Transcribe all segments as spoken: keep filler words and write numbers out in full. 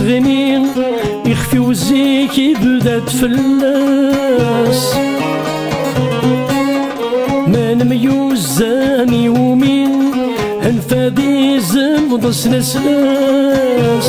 تغني يخفي وزيك بدات فلاس ما نميوزاني ومين هنفادي زمض سنسلاس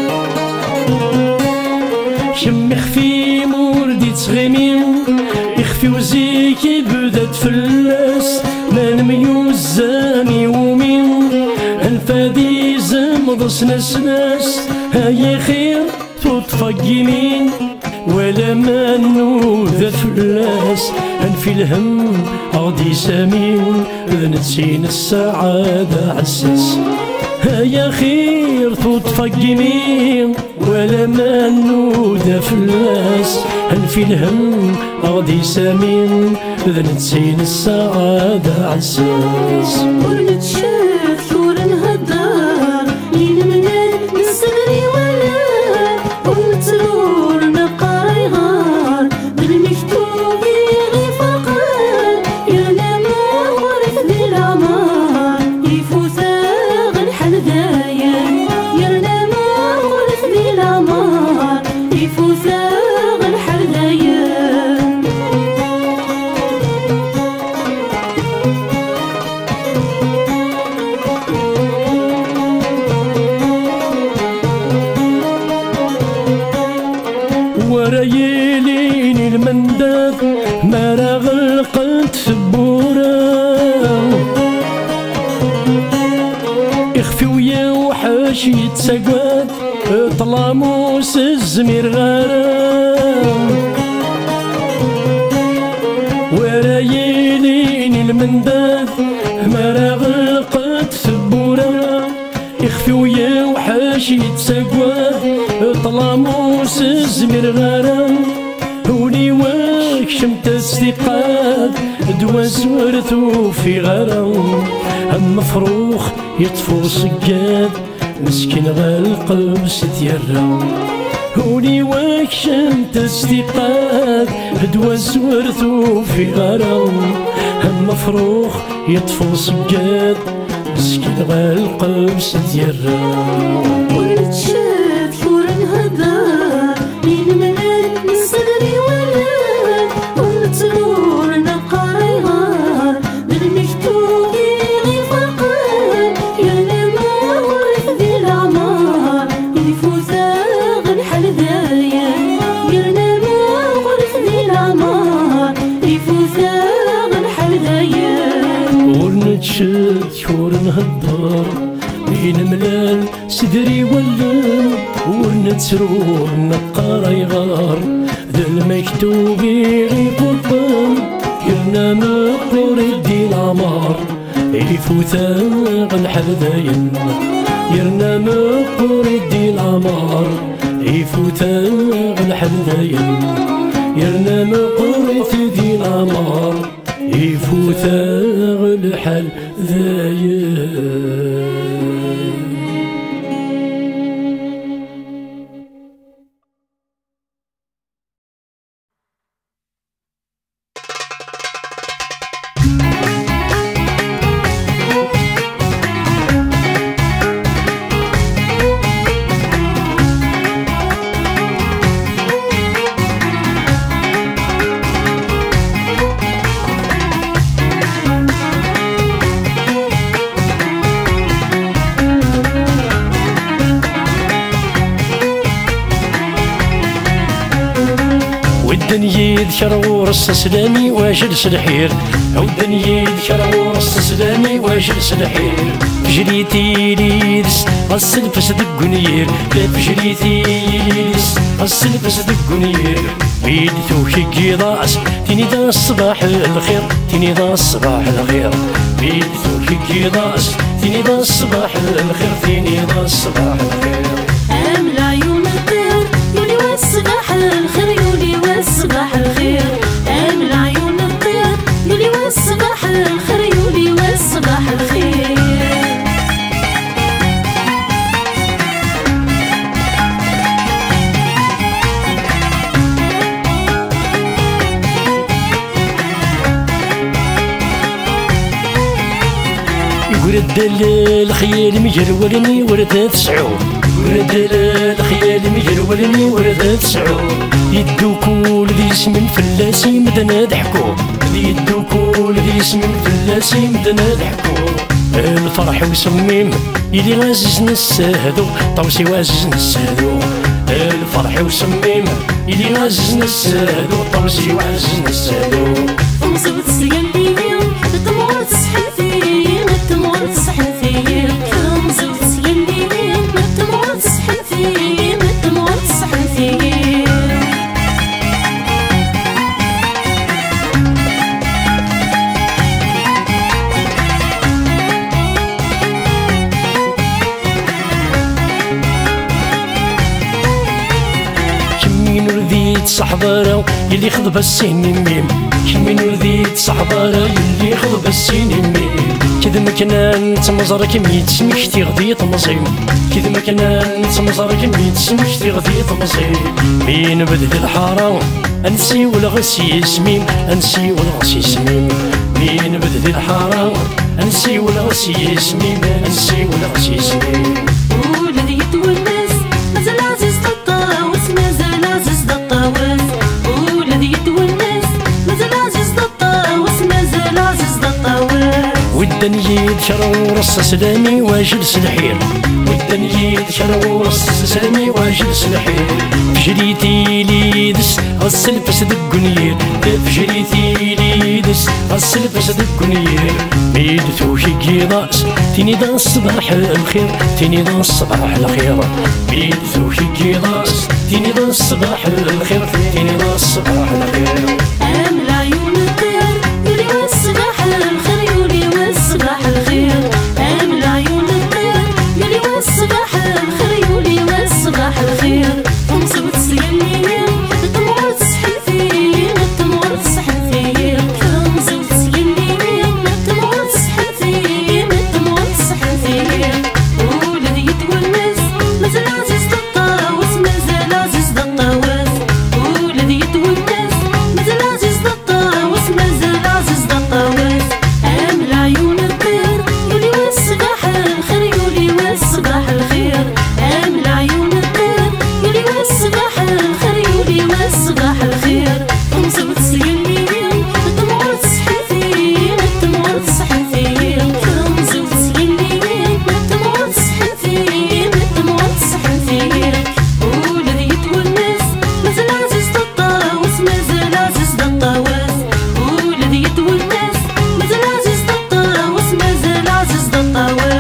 شم يخفي موردي تغني يخفي وزيك بدات فلاس ما نميوزاني ومين هنفادي زمض سنسلاس هاي خير تطفق يمين ولا ما نوذ فلاس هنفي الهم غادي سمين ذنتسين السعادة عساس هيا خير تطفق يمين ولا ما نوذ فلاس هنفي الهم غادي سمين ذنتسين السعادة عساس ونتشاف ثور نهدر لين منال نسغري ولا ونترور نقاري غار بالمكتوب يغي فقر يا لما ورث ذي العمار يفوت غنحل دايا يا لما ورث ذي العمار يفوت غنحل دايا ورايلين المنداد ما راه غلقت ثبورة يخفي ويا وحاش يتساقات طلاموس الزمير غارم ورايلين المنداد ما راه غلقت ثبورة يخفي ويا وحاش يتساقات طلاموس الزمير غرام هوني واك شمت استيقاظ دوا سورثو في غرام هم مفروخ يطفو سجاد مسكين غالقلب ستيرا هوني واك شمت استيقاظ دوا سورثو في غرام هم مفروخ يطفو سجاد مسكين غالقلب ستيرا ونتشاف ثور نهدر لين منال نسغري ولا ونترور نقاري غار بالمكتوب يغي فقر يا لما ورث ذي العمار يفوت غنحل دايا يا لما ورث ذي العمار يفوت غنحل دايا ونتشاف ثور نهدر بين ملال سدري ولا ونتسرور نقاري غار ذا المكتوب يغي فطن يرنا مقور يدي العمار يفوتا غنحل داين يرنا مقور يدي العمار يفوتا غنحل داين يرنا مقور يدي العمار يفوتا غنحل داين الدنيا يذكر ورص سلامي واجلس الحير او الدنيا يذكر ورص سلامي واجلس الحير فجريتي ليدس السلفس دقنير فجريتي ليدس السلفس دقنير بيد توكي قيضاس تيني دا الصباح الخير تيني دا الصباح الخير بيد توكي قيضاس تيني دا الصباح الخير تيني دا الصباح الخير امل عيون الطير يولي والصباح الخير يولي والصباح الخير امل عيون الطير يولي والصباح الخير يولي والصباح الخير ورد الخيال مجرولني ورد تسعو ورد الخيال مجرولني ورد تسعو يدو كل ذي اسم فلاسي مدنا ضحكو يدو كل ذي اسم فلاسي مدنا ضحكو الفرح وسميم يلي غازز نسهدو طوسي وازز نسهدو الفرح وسميم يلي غازز نسهدو طوسي وازز نسهدو ومزود سيالي الدموع تسحل فيا الدموع تسحل فيا ومزود سيالي الدموع تسحل فيا الدموع تسحل فيا صحبارة يلي خضب السنين ميم كمين ورذيت صحبارة يلي خضب السنين ميم كذا ما كان تمزرك ميت سمك تغذي تمزيم كذا ما كان تمزرك ميت سمك تغذي تمزيم مين بدد الحارة انسي ولا غسي سميم انسي ولا غسي سميم مين بدد الحارة انسي ولا غسي سميم انسي ولا غسي سميم والذي يدوي الناس مازال عزيز الطاوس مازال عزيز الطاوس والذي يدوي الناس مازال عزيز الطاوس مازال عزيز الطاوس والدنيا شرو رص سلامي واجد سلحير والدنيا شرو رص سلامي واجد سلحير فجريتي لي دس غسل بس دقنير فجريتي لي دس غسل بس دقنير ميد توشي كيضاس تيني دا الصباح الخير تيني دا الصباح الخير ميد توشي كيضاس تيني دا الصباح الخير تيني دا الصباح الخير ام العيون الطير يولي والصباح الخير يولي والصباح الخير ام العيون الطير يولي والصباح الخير يولي والصباح الخير ومزود سيالي الدموع تسحل فيا الدموع تسحل فيا ومزود سيالي الدموع تسحل فيا الدموع تسحل فيا والذي يدوي الناس مازال عزيز الطاوس مازال عزيز الطاوس والذي يدوي الناس مازال عزيز الطاوس مازال عزيز الطاوس ام العيون الطير يولي والصباح الخير يولي والصباح الخير ام العيون الطير يولي والصباح الخير يولي والصباح الخير ومزود سيالي الدموع تسحل فيا الدموع تسحل فيا ومزود سيالي الدموع تسحل فيا الدموع تسحل فيا والذي يدوي الناس مازال عزيز الطاوس مازال عزيز الطاوس والذي يدوي الناس مازال عزيز الطاوس مازال عزيز الطاوس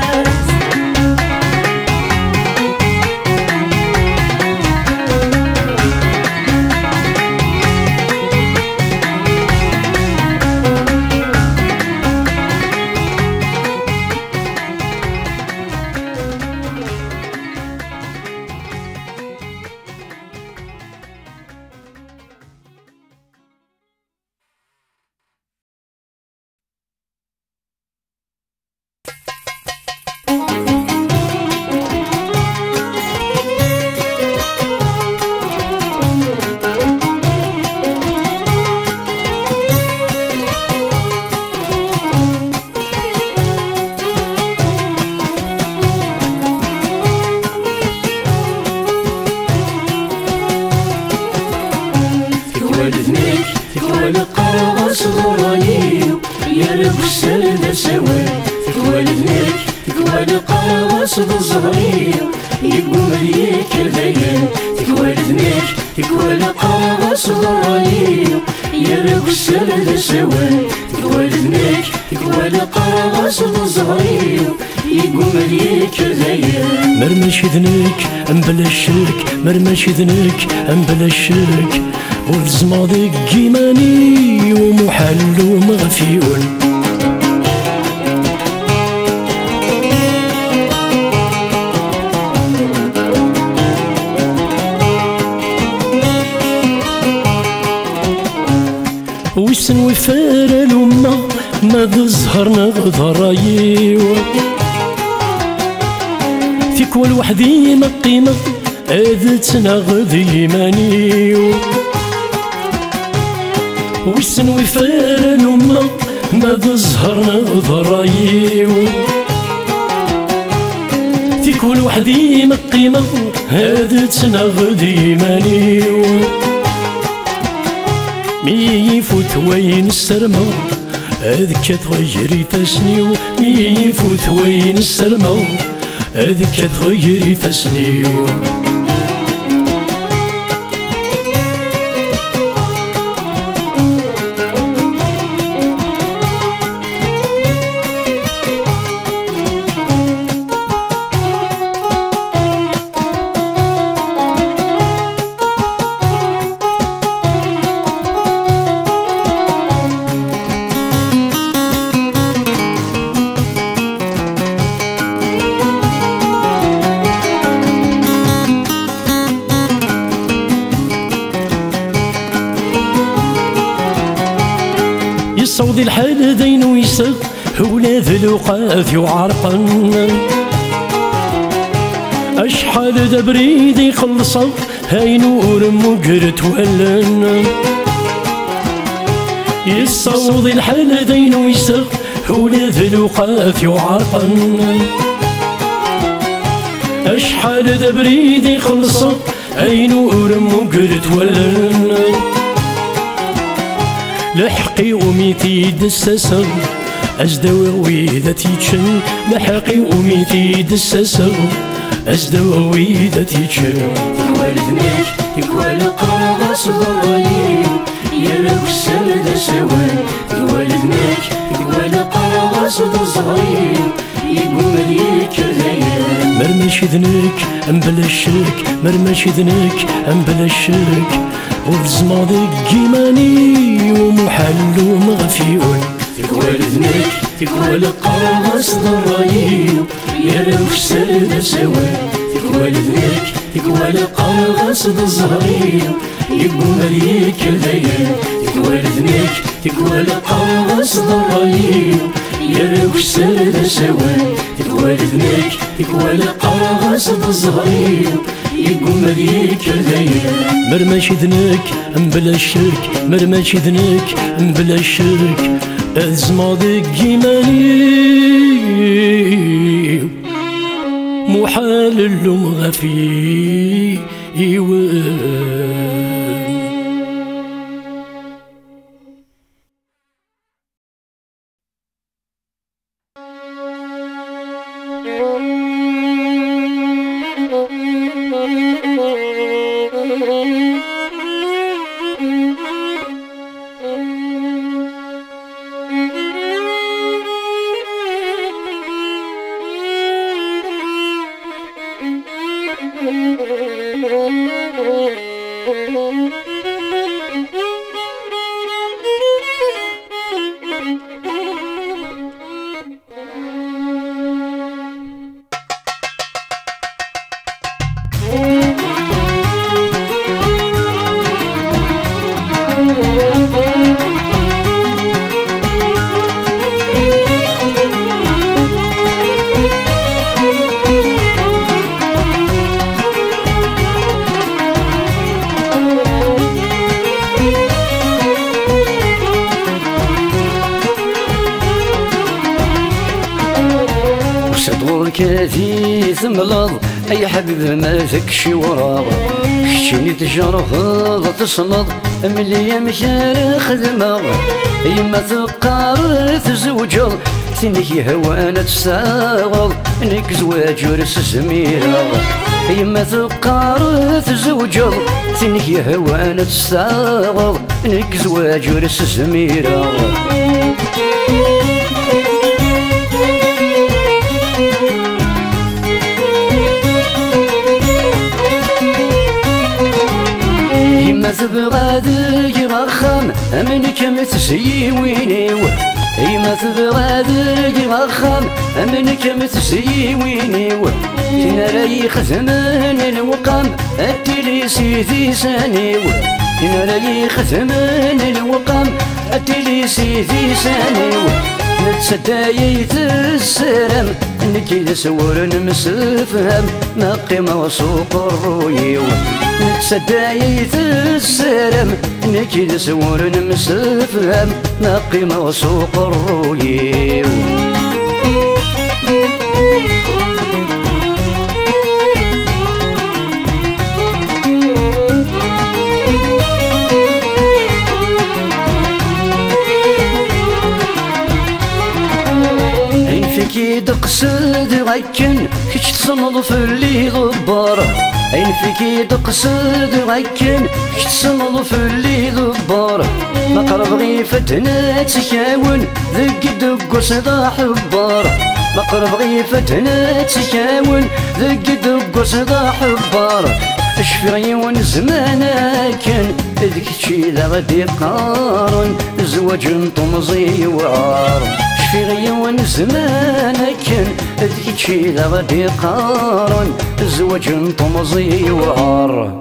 والذنيك تكوال القرغص ضرانيو يا رب السلدة سوا والذنيك تكوال القرغص ضرانيو يقوم ليك الهيل والذنيك تكوال القرغص ضرانيو يا رب السلدة سوا والذنيك تكوال القرغص ضرانيو يقوم ليك الهيل مرمش ذنيك ام بلا الشرك مرمش ذنيك ام بلا الشرك والزماضي قيماني ومحل ومغفيون ويسن وفار الأمة ما ظهر نغضرايو في كل وحدي ما قيمة أذتنا غذي مانيو ويسن وفار الأمة ما ظهر نغضرايو نكون وحدي مقيمة هذا تنغدي ماني مي يفوت وين السرمة هذيك تغيري فاسني مي يفوت وين السرمة هذيك تغيري فاسني صوت الحال دين ويسق ولاد الوقاف يعرقن أشحال دا بريد يخلصو هاي نور مقرت ولن يصوت الحال دين ويسق ولاد الوقاف يعرقن أشحال دا بريد يخلصو هاي نور مقرت ولن لحقي وميتي دسسر أزدوى ويدا تيتشن لحقي وميتي دسسر أزدوى ويدا تيتشن والدناش يقوال قرغص ضريب يلوك السرد سوان والدناش يقوال قرغص ضريب يقوم ليك الهيام مرمش ذنك أم بلا الشرك مرمش ذنك أم بلا الشرك وبزماضك جيماني ومحل ومغفيون تقوال ذنك تقوال قرغص ضريب يلوك السرد سوان تقوال ذنك تقوال قرغص ضريب يقوم ليك الهيام تقوال ذنك تقوال قرغص ضريب يلوك السرد سوان تقوال ذنك تقوال قرغص ضريب يقوم ليك الهيام مرمش ذنك أم بلا الشرك مرمش ذنك أم بلا الشرك أزماضك جيماني محال المغفي كذي ثملظ أي حبيب ما ذكشي وراغ كشيني تجرفض تصمد ملي مشار خدمة يما تقار تزوجر ثني هوانا تساغض انك زواج ورس زميرة يما تقار تزوجر ثني هوانا تساغض انك زواج ورس زميرة ما تبغى ذي غخام منك متسيوينيو ما تبغى ذي غخام منك متسيوينيو تنا راي خزمان الوقام التلي سيدي سانيو تنا راي خزمان الوقام التلي سيدي سانيو نتسدايت السلام انك سور مسفهم ما قيمة وسوق الرويو نتسدايت السلام انك سور مسفهم ما قيمة وسوق الرويو فيك دقصد غكن كيش تصنض في اللي غبار عين فيك دقصد غكن كيش تصنض في اللي غبار ما قرب غي فتنا تكاون ذق دق صدا حبار ما قرب غي فتنا تكاون ذق دق صدا حبار اشفي عيون زمانا كان ذيك شي لا غادي قارن زواج طمزي وعار اشفي عيون زمانا كان ذيك شي لا غادي قارن زواج طمزي وعار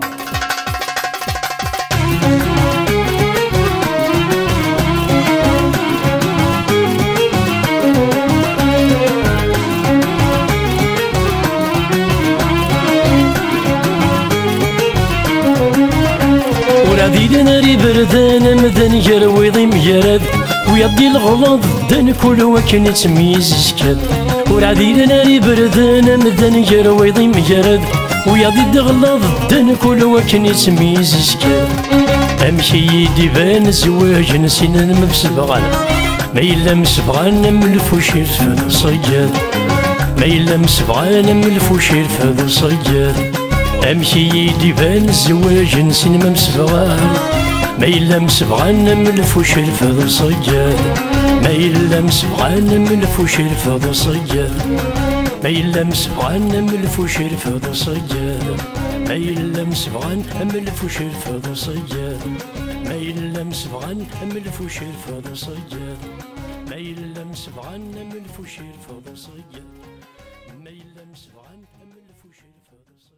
ولادي ناري بردان مدن يرويضي مجرد ويدي الغلط دن كل وكن تميز كد ولادي ناري بردان مدن يرويضي مجرد ويدي الغلط دن كل وكن تميز كد امشي يدي بان زواج نسينا مبسبغان ما إلا مسبغان ملفوشير فهذا صياد ما إلا مسبغان ملفوشير فهذا صياد امشي يدي بان الزواج نسينا مسبغان ما إلا مسبغان ملفوشير فهذا صياد ما إلا مسبغان ملفوشير فهذا صياد ما إلا مسبغان ملفوشير فهذا صياد ما إلا مسبغان ملفوشير فهذا صياد ما إلا مسبغان ملفوشير فهذا صياد ما إلا مسبغان ملفوشير فهذا صياد ما إلا مسبغان ملفوشير فهذا صياد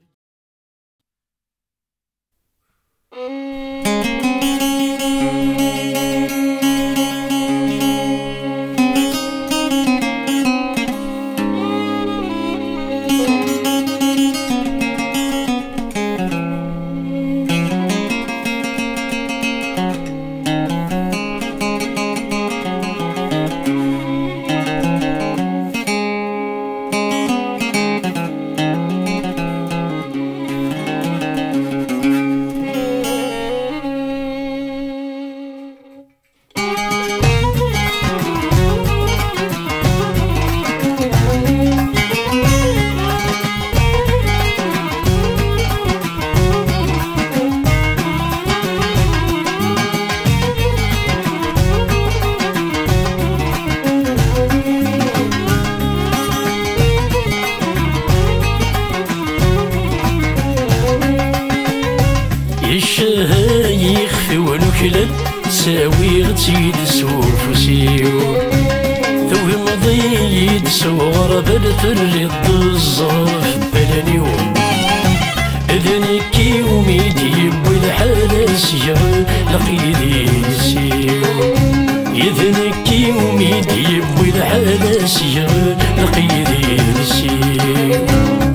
يخفي ونكلل تساوي غتيد سوف وسيو ذوي مضيد صور بلثر الظرف بلنيو اذنكي وميدي والحال سير لقيدي نسيو اذنكي وميدي والحال سير لقيدي نسيو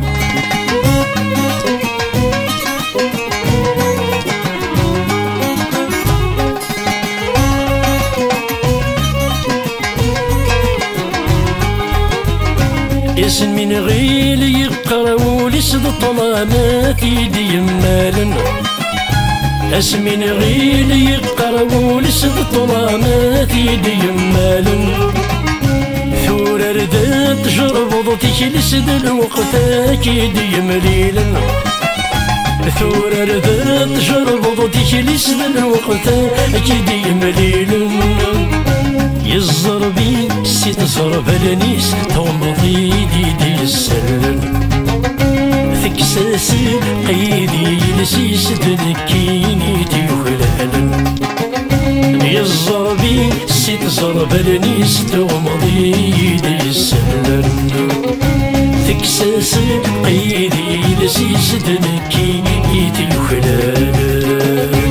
اسم من غيل يقرا ولسد طلامات يدي مالن اسم من غيل يقرا ولسد طلامات يدي مالن ثور ردات جربضتك لسد الوقت يدي مليلن ثور ردات جربضتك لسد الوقت يدي مليلن يزربي سيت صرب النيس تومضي ديدي السلم ثكساسي قيدي لسيس دنكيني تيخلالن يزربي سيت صرب النيس تومضي ديدي السلم ثكساسي قيدي لسيس دنكيني تيخلالن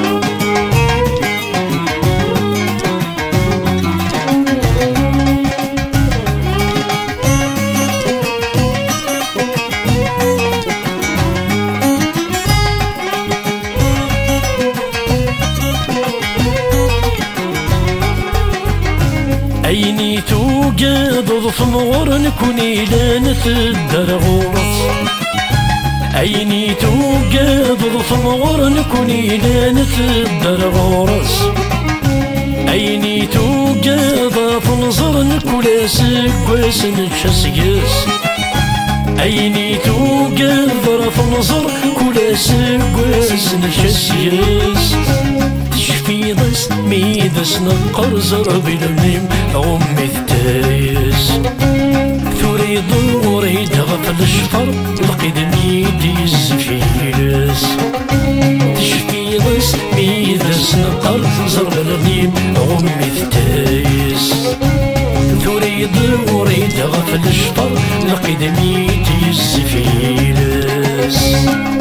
عيني توقد ضفمور نكوني لانت الدرغورس عيني توقد ضفمور نكوني لانت الدرغورس أيني توقف فنظر نكولا سكواس نتشسيس أيني توقف فنظر كولا سكواس نتشسيس تشفي ضس ميدس نقر زرب الميم أمي التايس ثوري دوري دغف الشفر لقيدني ديز فيلس تشفي ضس ميدس نقر زرب الميم أمي التايس ثوري دوري دغف الشفر لقيدني ديز فيلس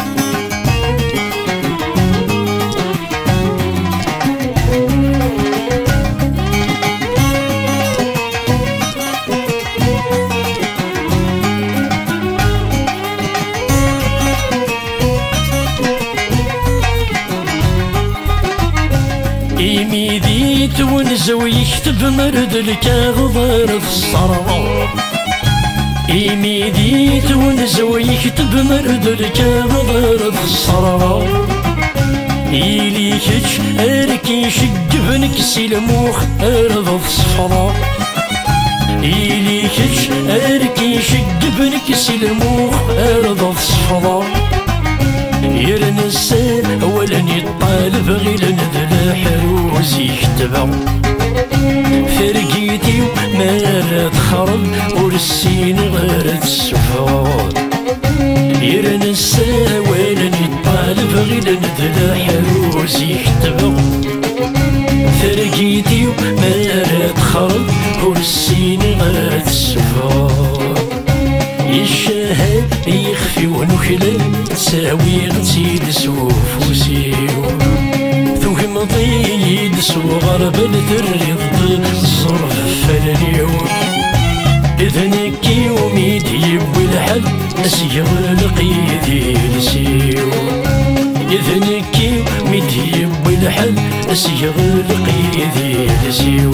إيميديت ونزو يكتب مرد الكاغضر في الصرا إيميديت ونزو يكتب مرد الكاغضر في الصرا إيلي كتش أركي شقبنك سلموخ أرض في الصفرا إيلي كتش أركي شقبنك سلموخ أرض في الصفرا يرن السير أولا يطالب غير نذل حروز يكتبع فرقيتي ما راد خرب ورسين غير السفار يرن السير أولا يطالب غير نذل حروز يكتبع فرقيتي ما راد خرب ورسين غير السفار الشهاد يخفي ونخلل تساوي غتيد سوف وسيو ثوهم ضيد سو غرب الدري ضد الصرف فلنيو إذنك يومي ديب والحل أسيغ لقيدي لسيو إذنك يومي ديب والحل أسيغ لقيدي لسيو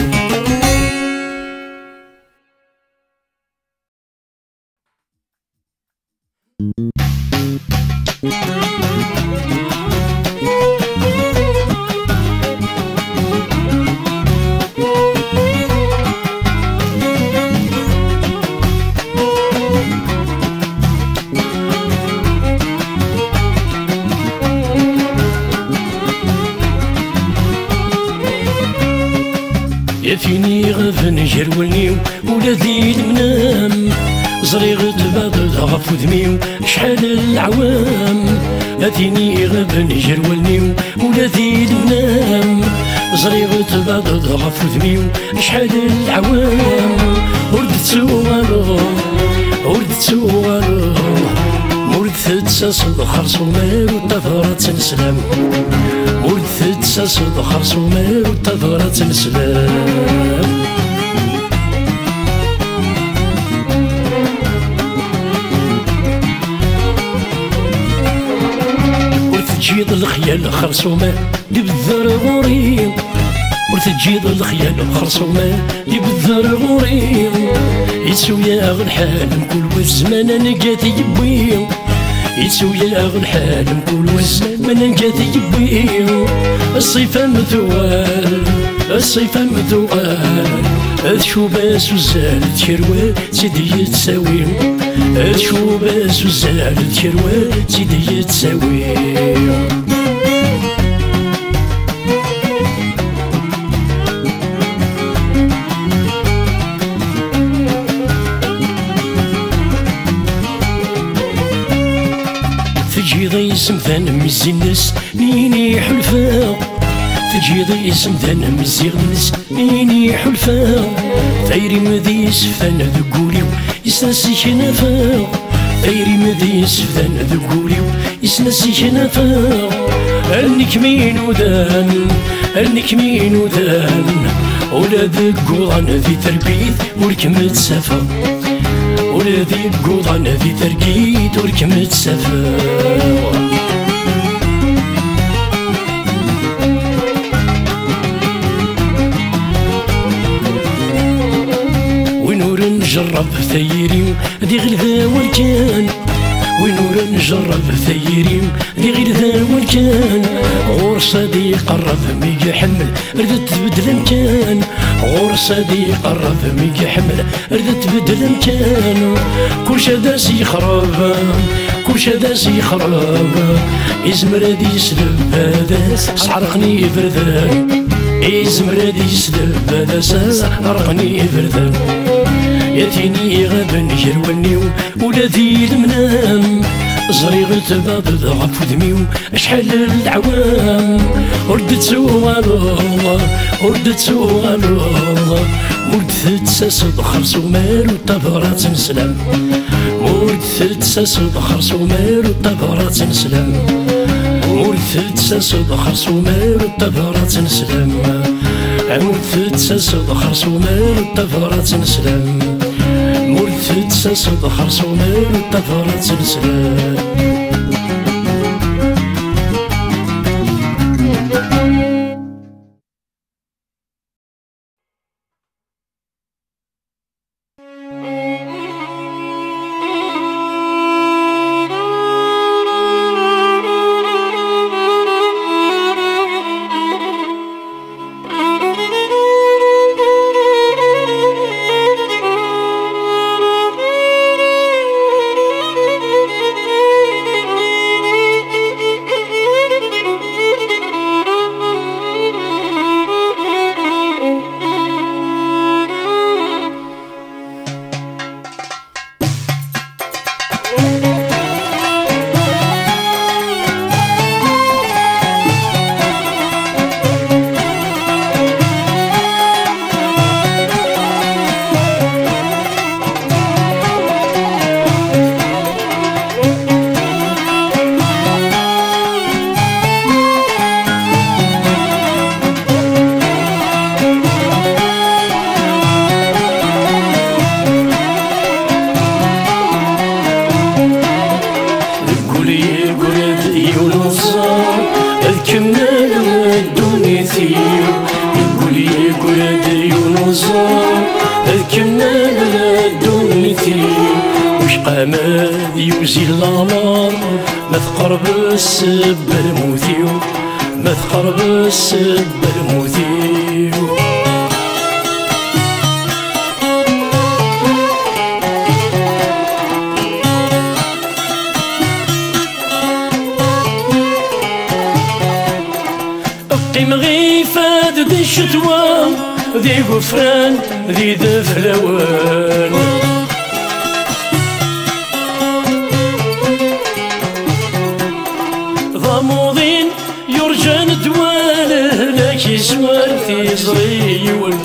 يثيني غفن جرولنيو ولا ذي المنام زريغت بعد غف ذميو شحال العوام أثيني غفن جرولنيو ولا ذي المنام زريغت بعد غف ذميو شحال العوام ورد تسوالو ورد تسوالو ورد تساسد خرصومال وطفرات السلام ورد تساسد خرصومال وطفرات السلام تجيض الخيال خرصومة يبذر غوري وتجيض الخيال خرصومة يبذر غوري يتسو يا أغن حالم كل والزمان نقاتي يبوي يتسو يا أغن حالم كل والزمان نقاتي يبوي الصيفة مثوال الصيفة مثوال أذشو باس وزال تشروال سيدي يتساوي أذشو باس وزال تشروال سيدي يتساوي تجيضي اسم ثان مزي الناس ميني حلفا تجيضي اسم ثان مزي الناس ميني حلفا ثيري مذي سفان ذقوليو يسنسي شنفا ثيري مذي سفان ذقوليو يسنسي شنفا أنك مين وذان أنك مين وذان ولا ذقوضان ذي تربيث ولكم تسافا ولا ذقوضان ذي ترقيد ولكم تسافا جرب ثيري ذي غلبة والكان ونور نجرب ثيري ذي غير ذا والكان غور صديق قرب ميجي حمل ردت تبدل مكان غور صديق قرب ميجي حمل ردت تبدل مكان كل شداس يخرب كل شداس يخرب يزمر هادي يسلب هذا سعرقني بردان يزمر هادي يسلب هذا سعرقني بردان ياتيني غاب نجر ونيو ولا ذي المنام زريغ التباب ضعف ودميو شحال العوام وردت سوال الله وردت سوال الله وردت تساس ضخر ومال وطبرات نسلام وردت تساس ضخر ومال وطبرات نسلام وردت تساس ضخر ومال وطبرات نسلام وردت تساس ضخر ومال وطبرات نسلام مرثد ساسد خرص ومال الطفرات نسلام قامد يوزي الغمار ما تقرب السب الموثيو ما تقرب السب الموثيو قيم غيفاد ذي الشتوى ذي غفران ذي دفلوان ضموضين يرجان دواله لك يسوار في زريون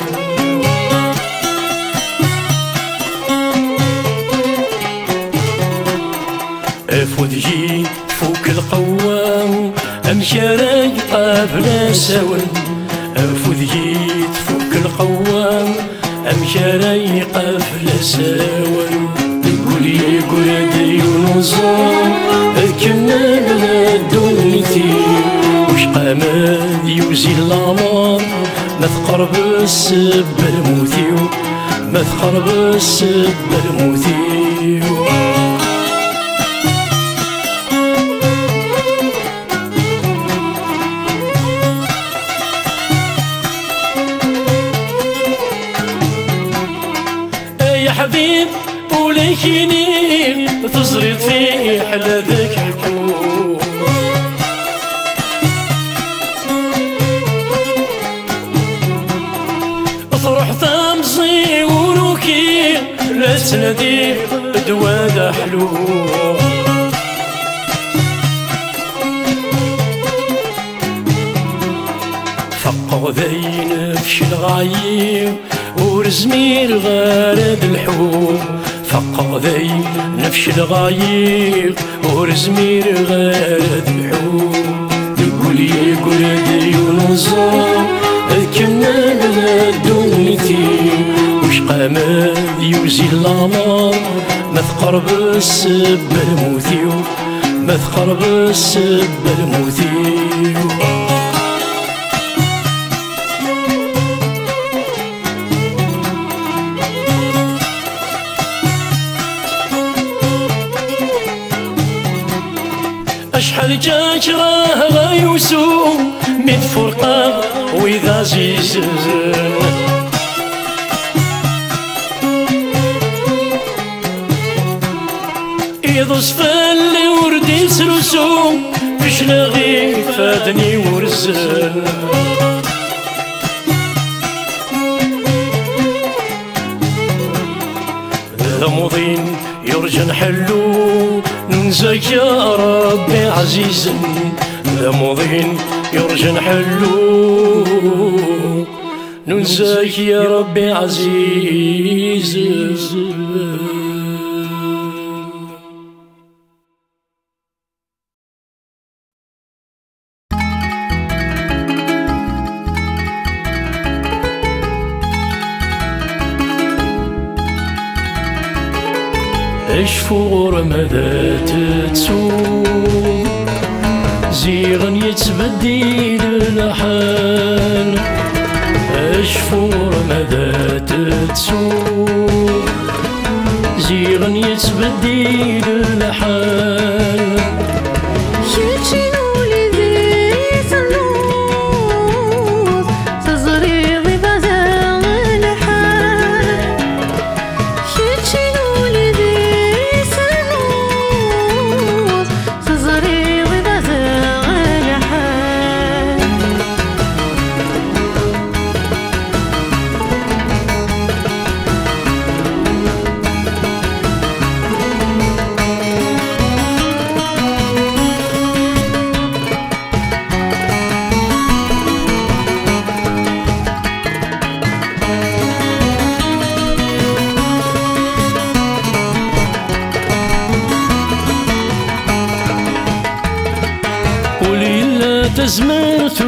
افودجي فوق القوام امشاري قابل سون افودجي فوق القوام امشاري قابل سون قولي قولي ديونوزان كنا دونيتي وش قامد يوزي الغمار ما تقرب السب الموثيو ما تقرب السب الموثيو يا حبيب ولكني تزرد في حلا ذاك الكون اطرح تمزي ولوكي لا تنادي دواد حلو فقه ذين في الغايب ورزمير غارد الحوم فقه ذي نفش الغايب ورزمير غارد الحوم قولي قولي ديونوزان كنا دونيتي وش قامد يوزي الغمار ما تقرب السب الموثيو ما تقرب السب الموثيو شحال جاك راه غيوسو من فرقة وإذا عزيز إذا صفى اللي وردي سلسو باش لاغي فادني ورزل ذا يرجى نحلو ننساك يا ربي عزيز ذا مضين يرجى نحلو ننساك يا ربي عزيز أشفور ماذا تتسوق زيغا يتبدل الحال أشفور ماذا تتسوق زيغا يتبدل الحال تزمت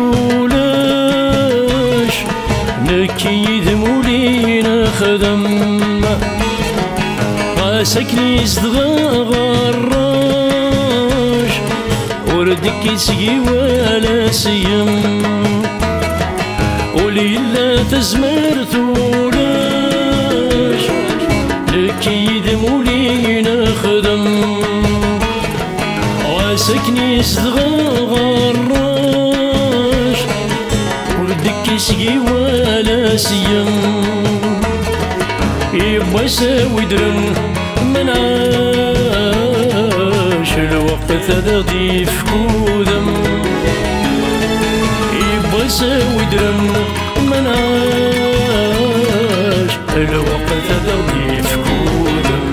ولاش نكيد مولينا خدم راسك يزدغى غراش وردك يسقي ولا سيم قولي لا تزمرت ولاش نكيد مولينا خدم راسك يزدغى غراش يسقي ولا سيم يبغى يساوي درن منعاش الوقت هذا ضيف كودم يبغى يساوي درن منعاش الوقت هذا ضيف كودم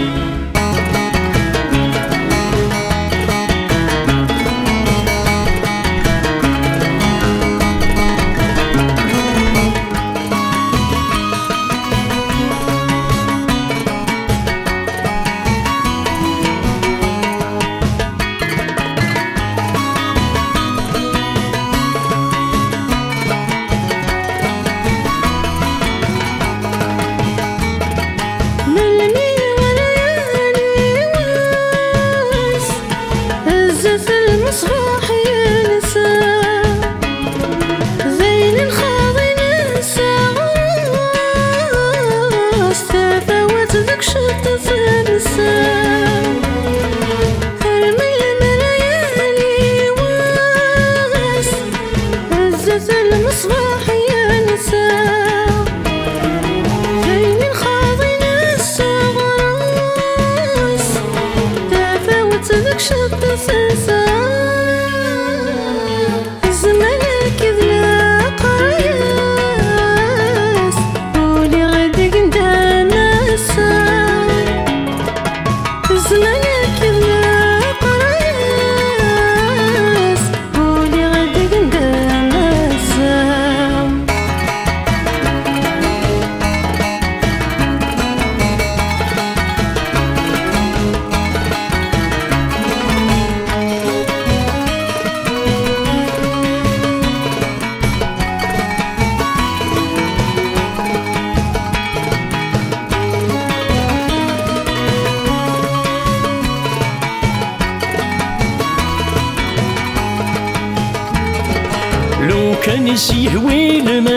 يهوي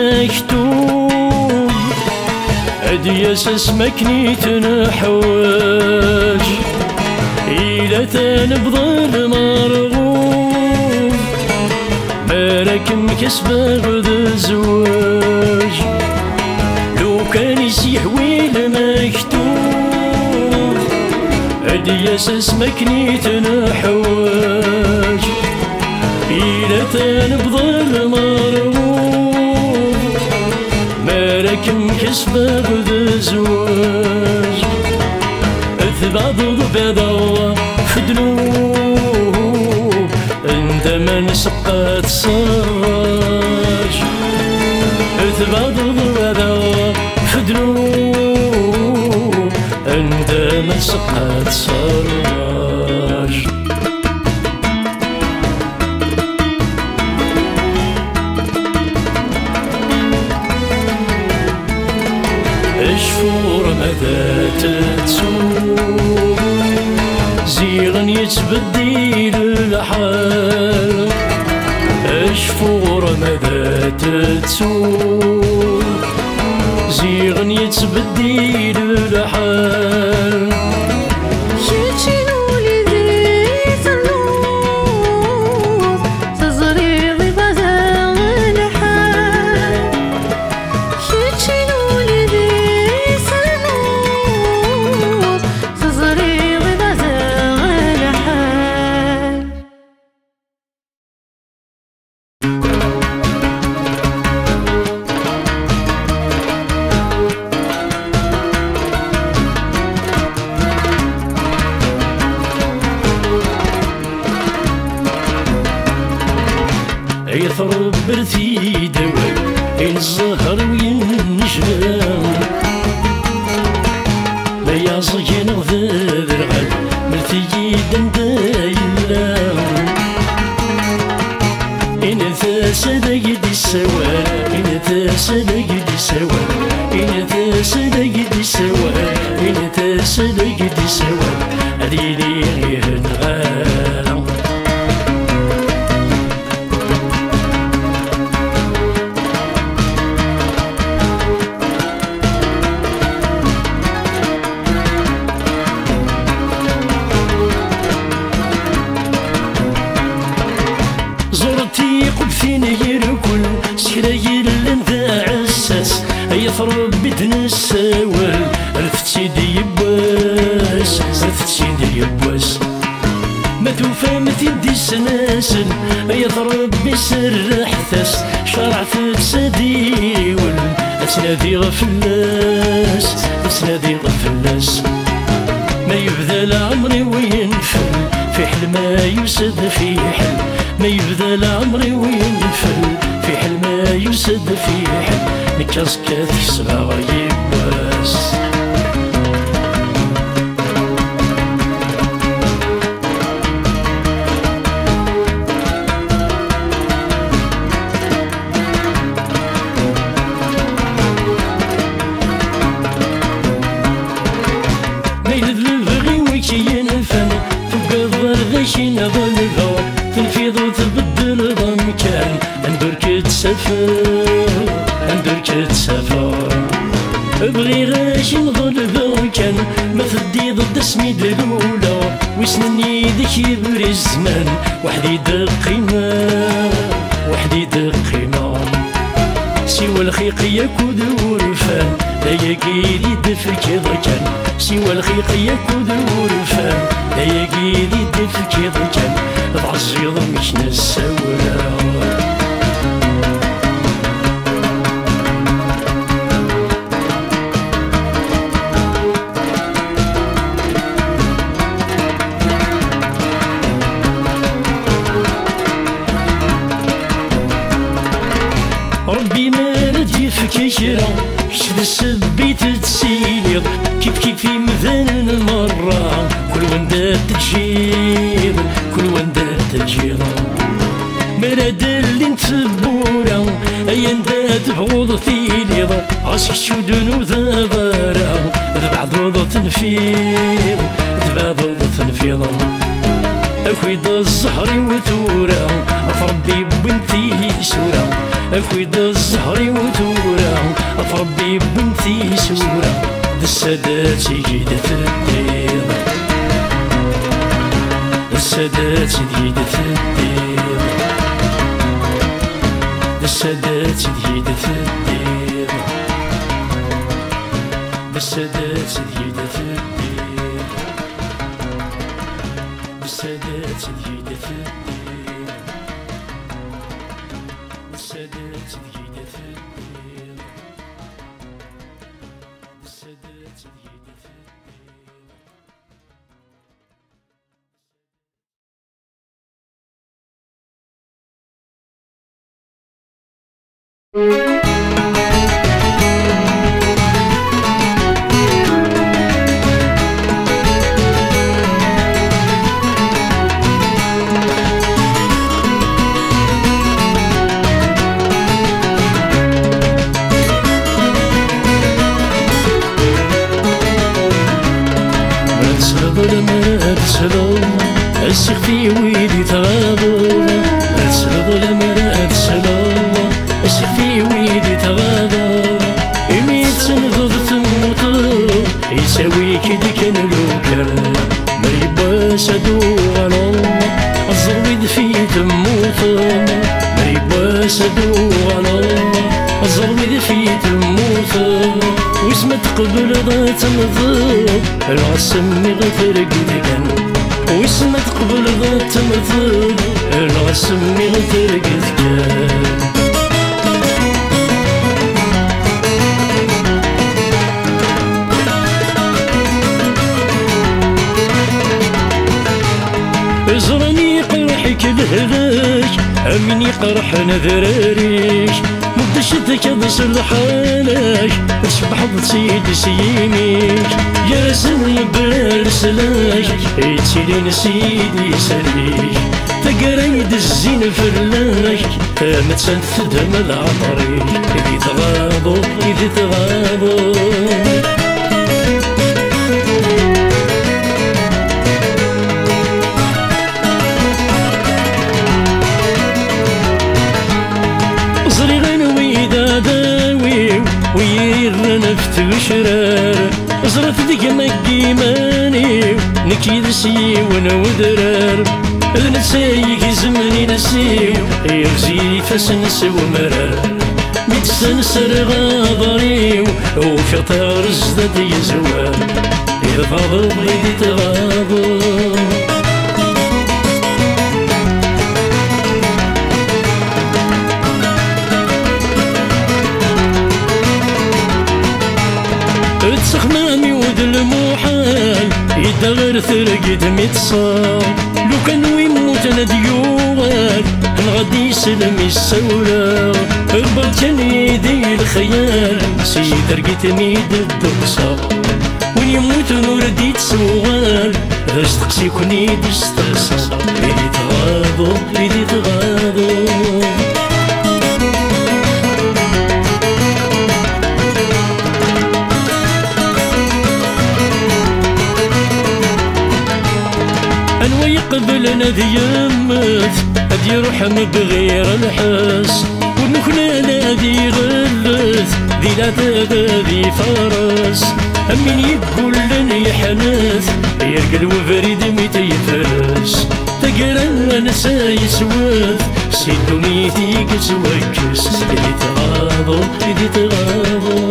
المكتوب هدي اسمك نحوج إلى تنبض المرغوب راكم كسبه غد الزواج لو كان يسيحوي المكتوب هدي اساس مكنيت نحواج إلا تنبضى المرغوب ما راكم كسبه غد الزواج اثبعض ضباضا فدلوب انت من سقات صاج اثبعض ضباضا فدلوب انت من سقات صاج اشفور ماذا تتسوق زيغن يتبدل الحال اشفور ماذا تتسوق زيغن يتبدل الحال يثرب برثي دواء إن الزهر وينشلام لا يعصين غذر غد مرثي دندايلام إن ثاسد يدي السوال إن ثاسد يدي السوال إن ثاسد يدي السوال إن ثاسد يدي السوال هذي لي الغالم فين يركل سكرايل لنذا عساس يثرب بدن السوال رفت سيدي يبواس رفت سيدي يبواس ما توفامت يدي السناسل يثرب بسر حثاس شرعت تسديول تنادي غفلاس تنادي غفلاس ما يبذل عمري وينفل في حل ما يسد في حل ما يبذل عمري وينفل في حل ما يسد في حل نكاس كاثي سبع يباس ما يذل البغي ويكي ينفن تبقى ضرغشين ظلفا تنفيض وتبدل ضمكان اندرك تسافر اندرك تسافر ابغي غاشي نظل ذوكان ما تدي ضد اسمي دلولا وسنني ذيك يبري الزمان وحدي دقيمة وحدي دقيمة سوى الخيق يكود ورفان لا يقيدي دفك ضكان سوى الخيق يكود ورفان لا يقيدي دفك ضكان بعزيض مش نسولا ربي ما ردي فيك شرا شد السبيت تسيليض كيف كيف مثلا المرة كل وندات تجيض كل وندات تجيض مراد اللي نتبورا ايا انت تبغض ثيليض عسك شودن وذبارا ذبعض وض تنفيض ذبعض وض تنفيض أكويد الزهري وثورا أفربي بنتي سورة أكويد الزهري وثورا أفربي بنتي سورة ذا السادات يجيد الديض ذا السادات يجيد الديض بالسادات ديد الدير بالسادات ديد الدير بالسادات ديد الدير بالسادات ديد الدير بالسادات ديد الدير. السيخ في ويدي تغاضر السلط لما تسلط السيخ في ويدي تغاضر يميت سنغض تموت يساوي كيدي كان لوكر ما يبقى سادو غلو الزرويد في تموت ما يبقى سادو غلو الزرويد في تموت واسمة قبل ضات الضب العصم يغفر قدقن واسمة قبل ضات الضب العصم يغفر قدقن. زرني قرحك الهلاك أمين يقرح نذراريش مدشتك بصل حالك تصبح بتصيد سيميك يا سني برسلاك يتسيلين سيدي سريك تقريد الزين فرلاك متسن تدهم العطريك إذي تغاضو إذي تغاضو. ويرنفت وشرار زرت ديك مكيماني نكيد سيو ونودرار نسايك زمني نسيو يغزي فسنسو مرار متسنسر غاضريو وفطار ازداد يزوار يضغض يدي تغاضو. تسخناني ود المحال يدغر ثرقد متصال لو كانو يموت انا ديوال غادي يسلم السولا ربط كان يدي الخيال سيد رقيت ميد الدقصة وين يموت نور ديت سوال غاش تقسي كوني دستقصة يدي تغاضو يدي تغاضو. أنوي يقبل نادي يمت أدي يروح بغير الحس ونخنا نادي غلث ذي لا تدادي فرس أمين يقول لن يحنث يرقل وفريد ميت يفرس تقرا نسا يسوث سيدو ميتي قس وكس إذي تغاضو إذي تغاضو.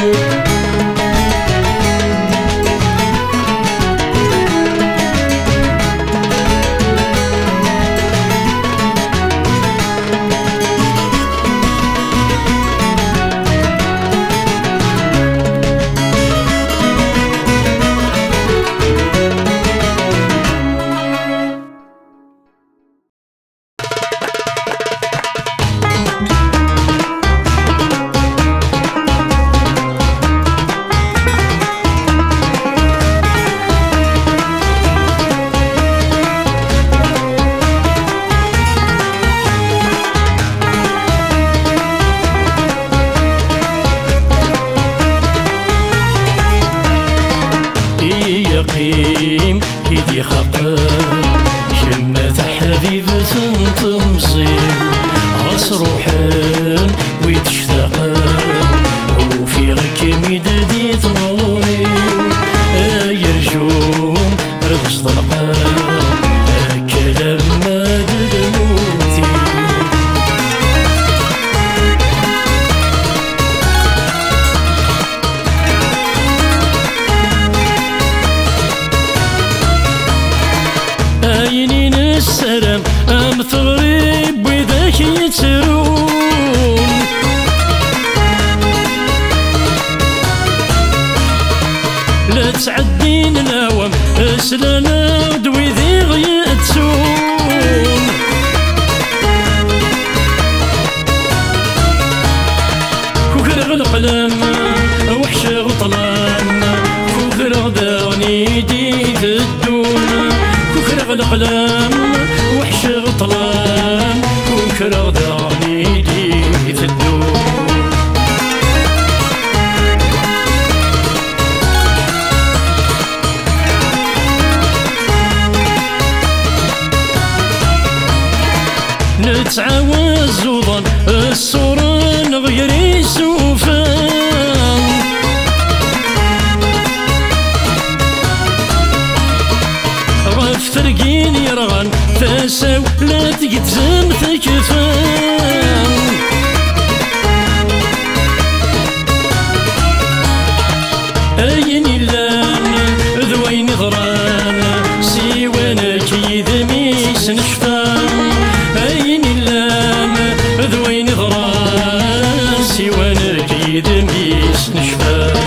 يقيم يدي خطر شمة حبيبة تمصير عصروحان ويتشتاقان وفي ركم يددي طروري يرجوم رغز ضرقان كلام ما دلموتي سلام ام تغريب وذاك يترون لا تعدين الاوام اسلالا دويذي غيتسون كوكر القلم وحش غطلان كوكر غداني ديد الدون كوكر القلم وحش غطلان كوكر غداني ديد الدون نتعاوز وظن الصورة غير سوفان غف ترقين يرغن تساو لا تقتزم تكفان أين اللان ذوين ضران سيوانك يذميس نشفان أين اللام ذوين ضران سيوانك يذميس نشفان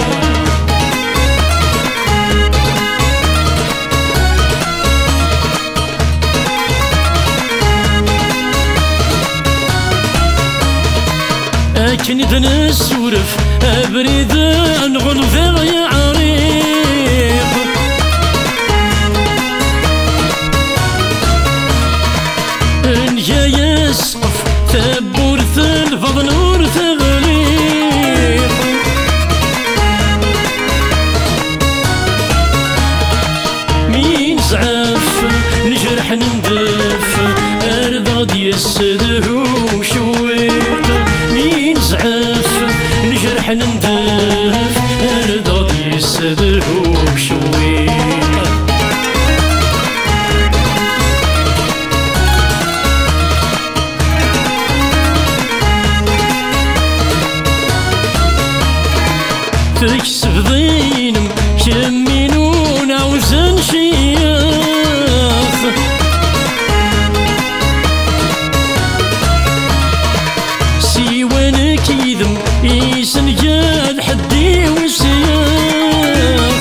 أكن ذن السورف أبريد نغل ذغي عريق انجا يسقف ثبورث الفضل ورث غليق مين زعف نجرح ندف أرضاد يسدهو شويق مين زعف نجرح ندف أرضاد يسدهو شويق تكسب ضينم شمينون عوزن شياخ سيوانك يذم يسنجال حدي وسياخ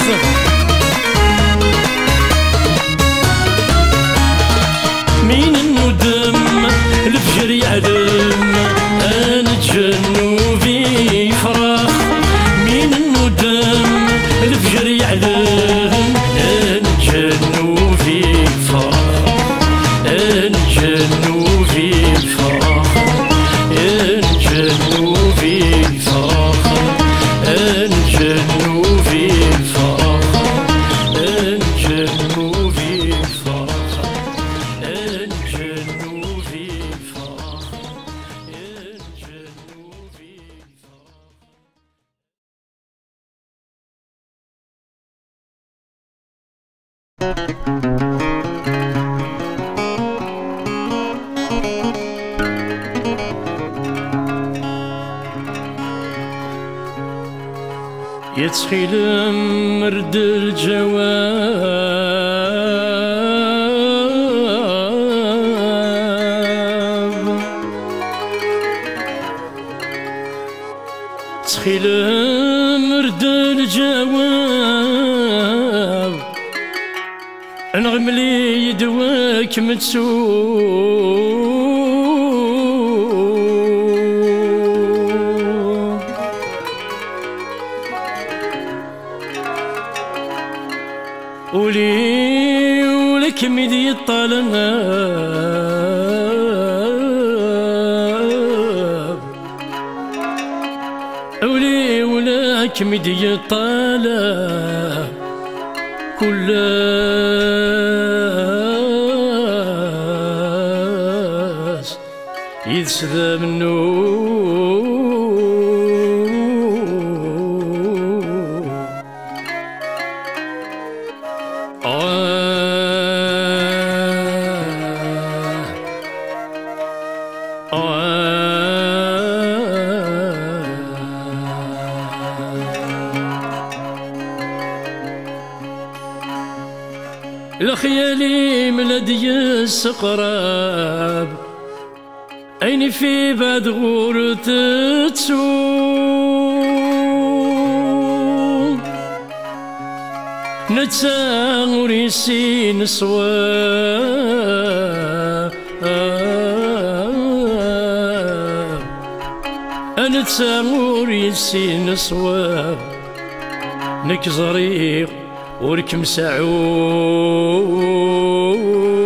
مين الندم الفجر يعلم انا تجنو في فراخ مين الندم الفجر يعلم انجنو في الفراق انجنو في الفراق انجنو في الفراق انجنو في الفراق انجنو في الفراق انجنو في الفراق انجنو في الفراق يتخيل مرد الجواب تخيل مرد الجواب نغملي يدواك متسوق ولي ولك مدي الطلب ولي ولك مدي الطلب كل يذسذ منو الخيالي ملدي السقراب عيني في بعد غور تتسوم نتسا وريسي نصواب نتسا وريسي نصواب نك زريق ورك مسعود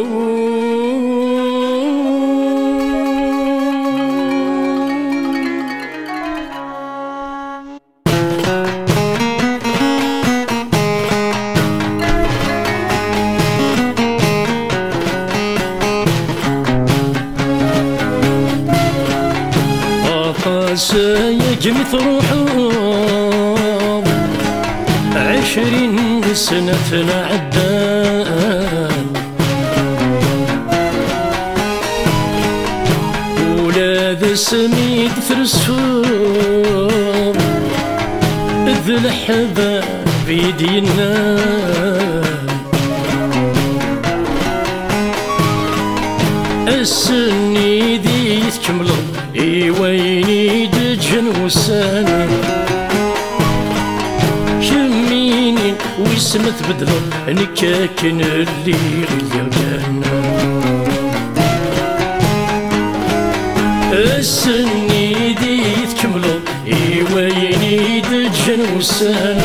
سيجمي روحهم عشرين سنة عدان ولاد سميد ثرسفور ذي الحباب بيدينا السني دي تكملوا اي ويني دجن وسان شميني ويسمت بدلو نكاكن اللي غيرنا السني دي تكملو اي ويني دجن وسان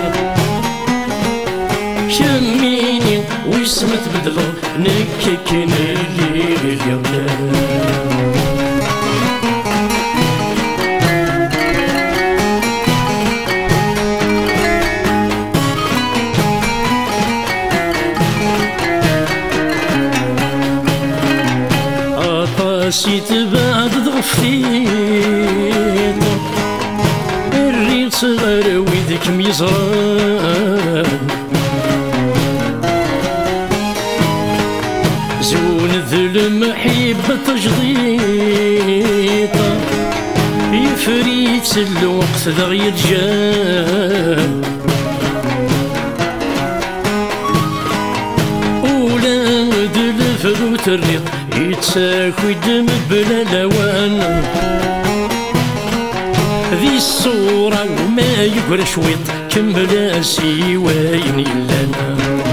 شميني ويسمت بدلو نكاكن اللي غيرنا نسيت بعد ضغفيت الريل صغر ويدك ميزران زون الظلم حبة تجضيطة يفريت الوقت ذا يتجان ولاد الفروت الريض يتساكوي دم بلا لوان ذي الصورة وما يقرا شويط كملا سيوين يلانا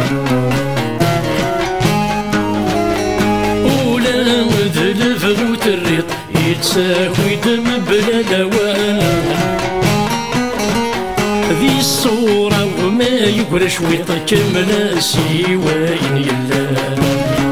ولاد الفروت الريض يتساكوي دم بلا لوان ذي الصورة وما يقرا شويط كملا سيوين يلانا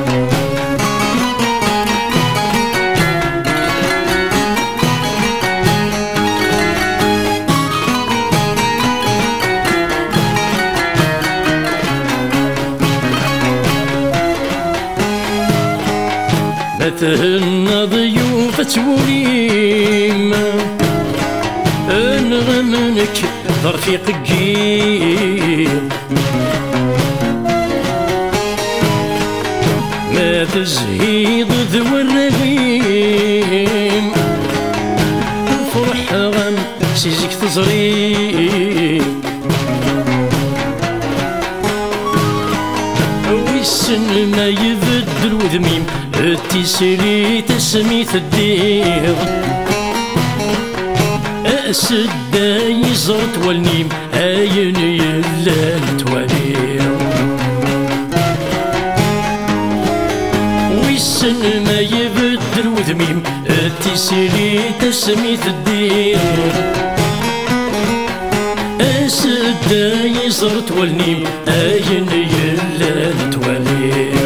تهنى ضيوف توليم انغمنك ضرفي قجيم ما تزهيض ذو الرغيم فرح غم سيزك تزريم ويسن ما يبدل وذميم التسلي تسميت الدير أسد يزرت والنيم أين يلان توالير ويسن ما يبدل وذميم التسلي تسميت الدير أسد يزرت والنيم أين يلان توالير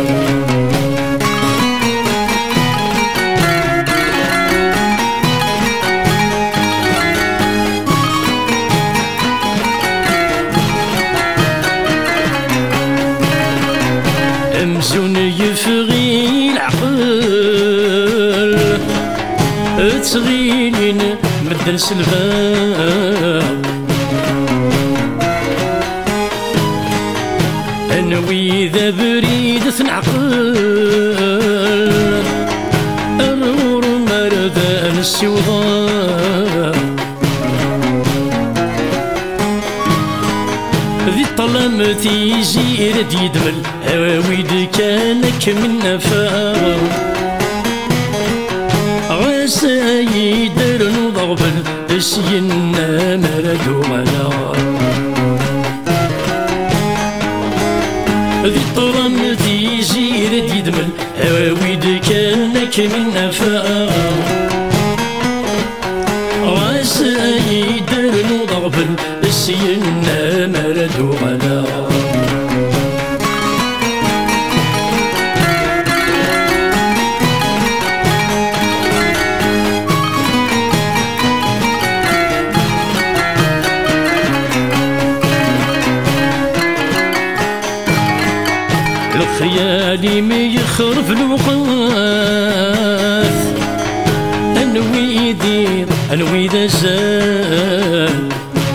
أمزون يفغي العقل تغيلين مدن سلفان أنوي ذا بريد ثنعقل أرور مردان السوضان ذي الظلام تيزير ديدمل هواويد كانك من نفاق غاسا يدر نضغبل اسينا مردو على ذي الظلام تيزير ديدمل هواويد كانك من نفاق غاسا يدر نضغبل اسينا مردو على خيالي ما يخرف الوقات انوي يدير انوي ذا زال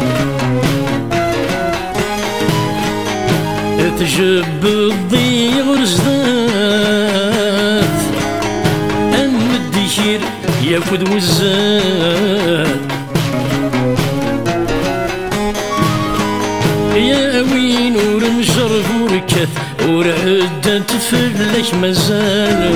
تجب الضيغ رزدات ام الدشير ياخد وزاد يا وين ورمجر وركث ورعد تفلك مازال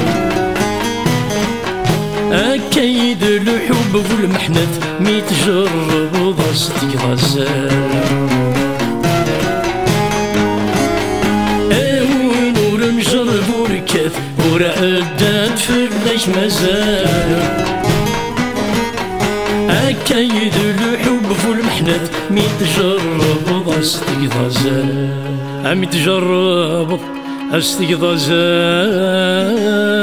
أكيد الحب والمحنة ميتجرب ضاستك غزال أوين ورمجر وركث ورعد تفلك مازال أكيد الحب والمحنة ميتجرب ضاستك غزال عم تجرب استيقظ